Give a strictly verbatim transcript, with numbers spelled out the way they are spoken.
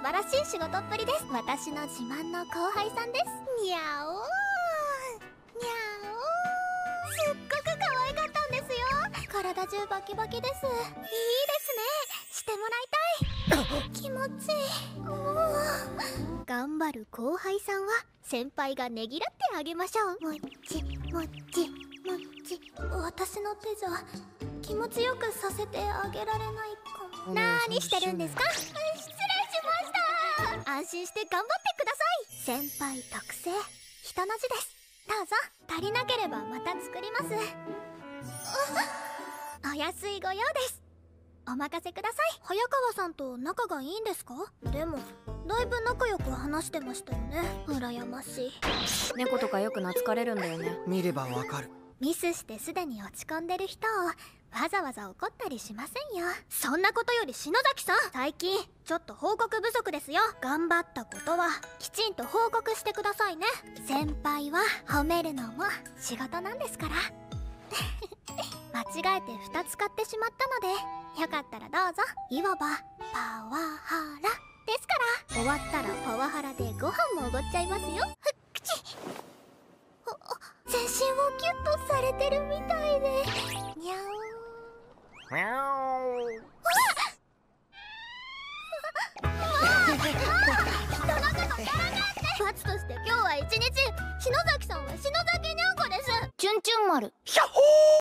晴らしい仕事っぷりです。私の自慢の後輩さんです。にゃおーにゃおー、すっごく可愛かったんですよ。体中バキバキです。いいですね、してもらいたい。気持ちいい。もう頑張る後輩さんは先輩がねぎらってあげましょう。もっちもっちもっち、私の手じゃ気持ちよくさせてあげられないかも。なーにしてるんですか？失礼しました。安心して頑張ってください。先輩特製人の字です。どうぞ。足りなければまた作ります。お安いご用です。お任せください。早川さんと仲がいいんですか？でもだいぶ仲良く話してましたよね。羨ましい。 猫とかよく懐かれるんだよね。 見ればわかる。 ミスしてすでに落ち込んでる人をわざわざ怒ったりしませんよ。そんなことより篠崎さん、最近ちょっと報告不足ですよ。頑張ったことはきちんと報告してくださいね。先輩は褒めるのも仕事なんですから間違えてふたつ買ってしまったので、よかったらどうぞ。いわばパワハラですから、終わったらパワハラでご飯もおごっちゃいますよ。ふっくち全身をギュッとされてるみたいで。にゃおー。 にゃおー。 罰として今日は一日篠崎さんは篠崎にゃんこです。 チュンチュン丸。 ひゃっほー。